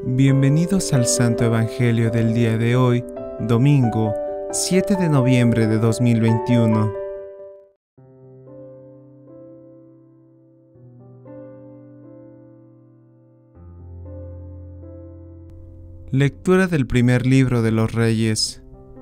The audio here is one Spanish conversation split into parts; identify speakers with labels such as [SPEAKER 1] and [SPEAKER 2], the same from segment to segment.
[SPEAKER 1] Bienvenidos al Santo Evangelio del día de hoy, domingo 7 de noviembre de 2021. Lectura del primer libro de los Reyes.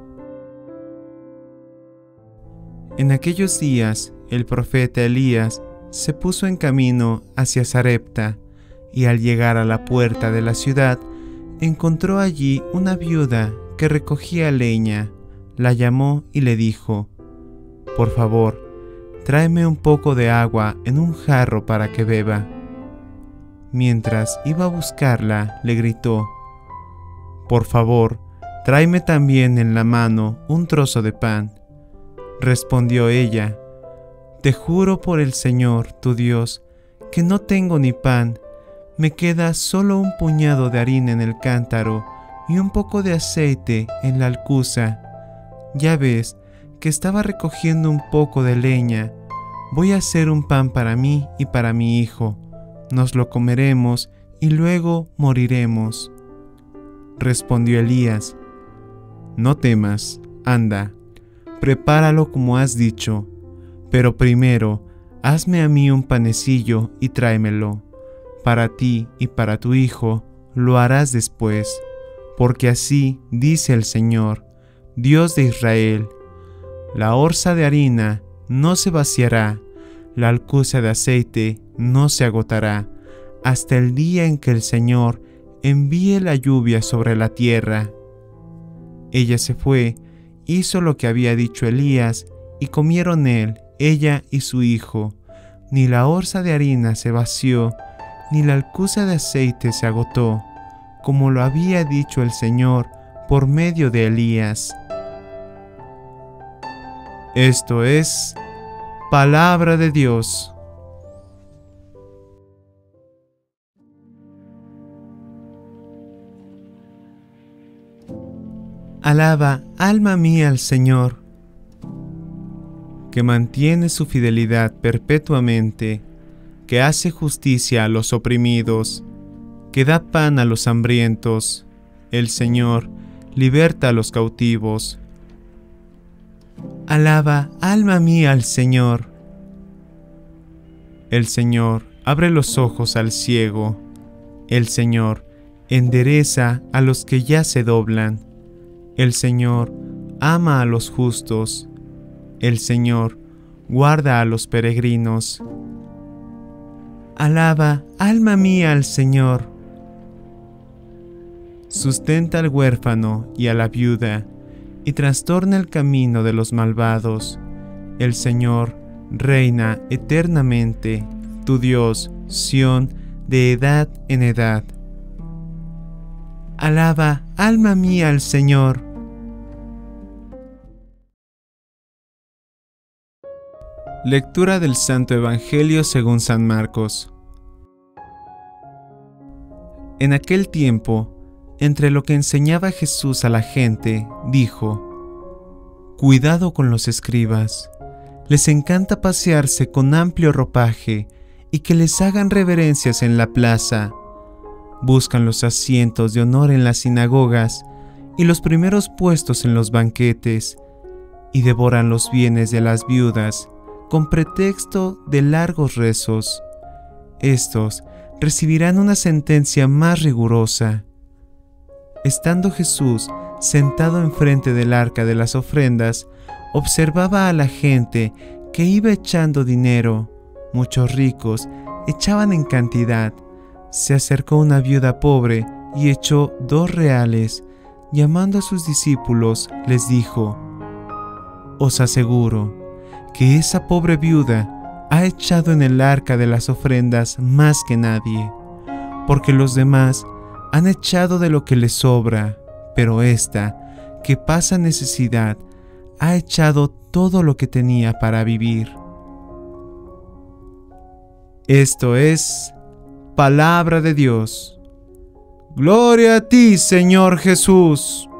[SPEAKER 1] En aquellos días, el profeta Elías se puso en camino hacia Sarepta, y al llegar a la puerta de la ciudad, encontró allí una viuda que recogía leña. La llamó y le dijo: «Por favor, tráeme un poco de agua en un jarro para que beba». Mientras iba a buscarla, le gritó: «Por favor, tráeme también en la mano un trozo de pan». Respondió ella: «Te juro por el Señor, tu Dios, que no tengo ni pan. Me queda solo un puñado de harina en el cántaro y un poco de aceite en la alcuza. Ya ves que estaba recogiendo un poco de leña. Voy a hacer un pan para mí y para mi hijo. Nos lo comeremos y luego moriremos». Respondió Elías: «No temas, anda, prepáralo como has dicho, pero primero hazme a mí un panecillo y tráemelo. Para ti y para tu hijo lo harás después, porque así dice el Señor, Dios de Israel: la orza de harina no se vaciará, la alcuza de aceite no se agotará, hasta el día en que el Señor envíe la lluvia sobre la tierra». Ella se fue, hizo lo que había dicho Elías, y comieron él, ella y su hijo. Ni la orza de harina se vació, ni la alcuza de aceite se agotó, como lo había dicho el Señor por medio de Elías. Esto es palabra de Dios. Alaba, alma mía, al Señor, que mantiene su fidelidad perpetuamente, que hace justicia a los oprimidos, que da pan a los hambrientos. El Señor liberta a los cautivos. Alaba, alma mía, al Señor. El Señor abre los ojos al ciego. El Señor endereza a los que ya se doblan. El Señor ama a los justos. El Señor guarda a los peregrinos. Alaba, alma mía, al Señor. Sustenta al huérfano y a la viuda, y trastorna el camino de los malvados. El Señor reina eternamente, tu Dios, Sión, de edad en edad. Alaba, alma mía, al Señor. Lectura del Santo Evangelio según San Marcos. En aquel tiempo, entre lo que enseñaba Jesús a la gente, dijo: «Cuidado con los escribas. Les encanta pasearse con amplio ropaje y que les hagan reverencias en la plaza. Buscan los asientos de honor en las sinagogas y los primeros puestos en los banquetes, y devoran los bienes de las viudas con pretexto de largos rezos. Estos recibirán una sentencia más rigurosa». Estando Jesús sentado enfrente del arca de las ofrendas, observaba a la gente que iba echando dinero. Muchos ricos echaban en cantidad. Se acercó una viuda pobre y echó 2 reales. Llamando a sus discípulos, les dijo: «Os aseguro que esa pobre viuda ha echado en el arca de las ofrendas más que nadie, porque los demás han echado de lo que les sobra, pero ésta, que pasa necesidad, ha echado todo lo que tenía para vivir». Esto es palabra de Dios. Gloria a ti, Señor Jesús.